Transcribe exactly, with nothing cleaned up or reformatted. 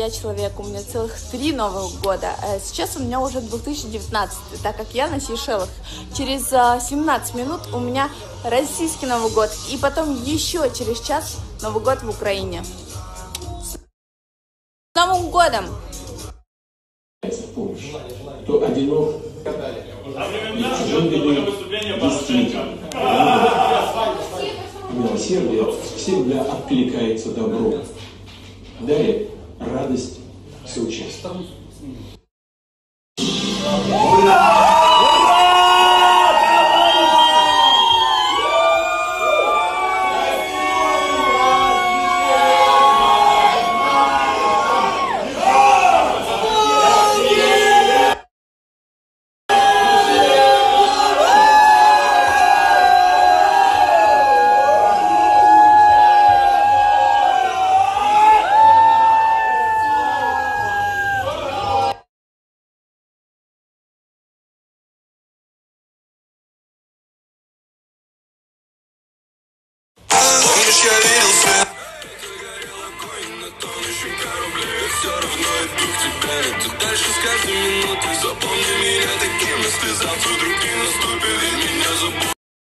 я человек, у меня целых три Новых года. Сейчас у меня уже две тысячи девятнадцатый, так как я на Сейшелах. Через семнадцать минут у меня российский Новый год. И потом еще через час Новый год в Украине. С Новым годом! То одинок милосердие всегда откликается добро. Далее радость соучастия. Помнишь, я видел свет, горел огонь на тонущем корабле. Все равно иду к тебе, это дальше с каждой минутой. Запомни меня таким, если завтра вдруг не наступит.